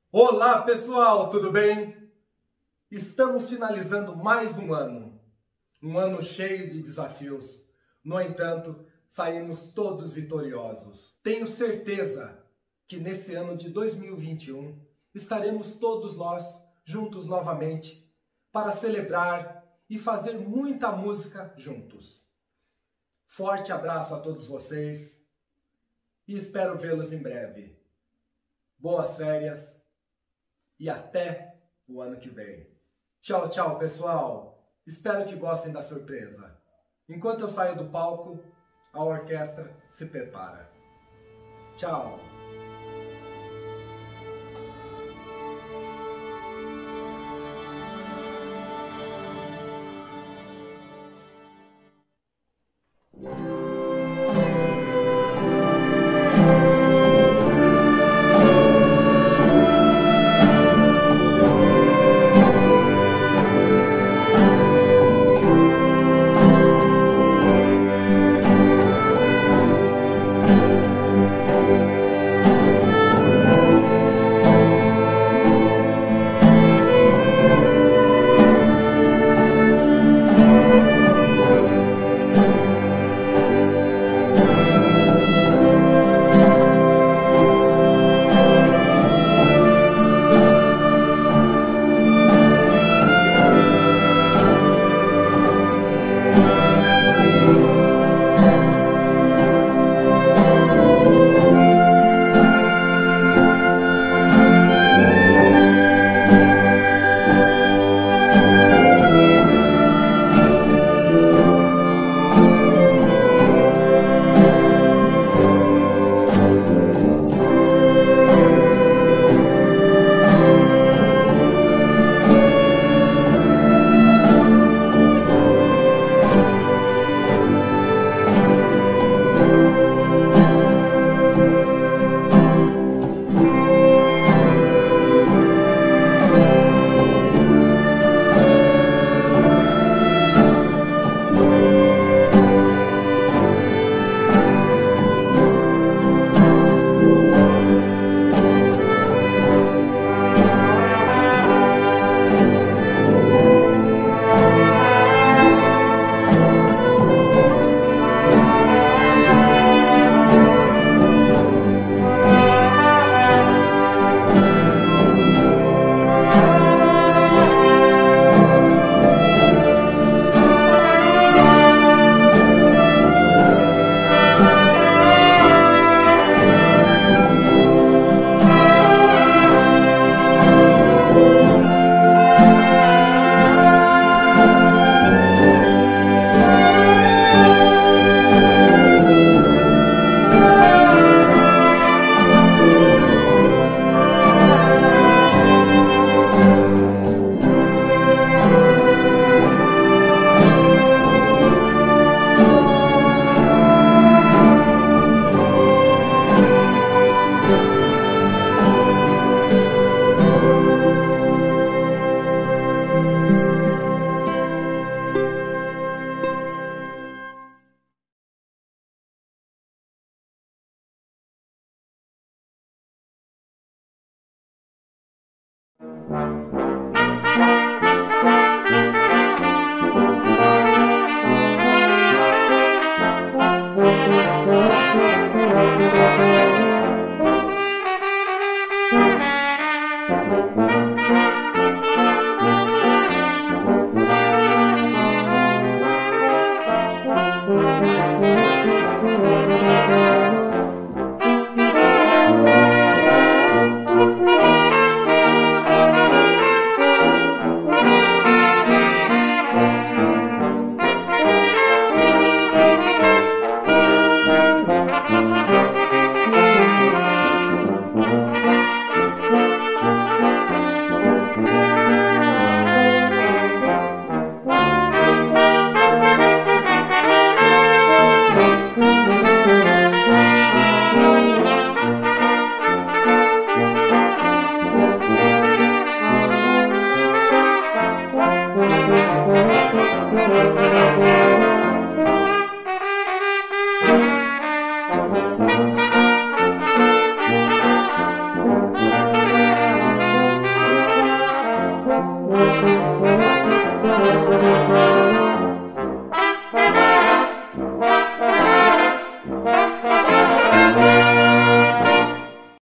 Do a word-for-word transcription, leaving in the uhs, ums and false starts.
Olá pessoal, tudo bem? Estamos finalizando mais um ano, um ano cheio de desafios. No entanto, saímos todos vitoriosos. Tenho certeza que nesse ano de dois mil e vinte e um estaremos todos nós juntos novamente para celebrar e fazer muita música juntos. Forte abraço a todos vocês e espero vê-los em breve. Boas férias e até o ano que vem. Tchau, tchau, pessoal. Espero que gostem da surpresa. Enquanto eu saio do palco, a orquestra se prepara. Tchau. Música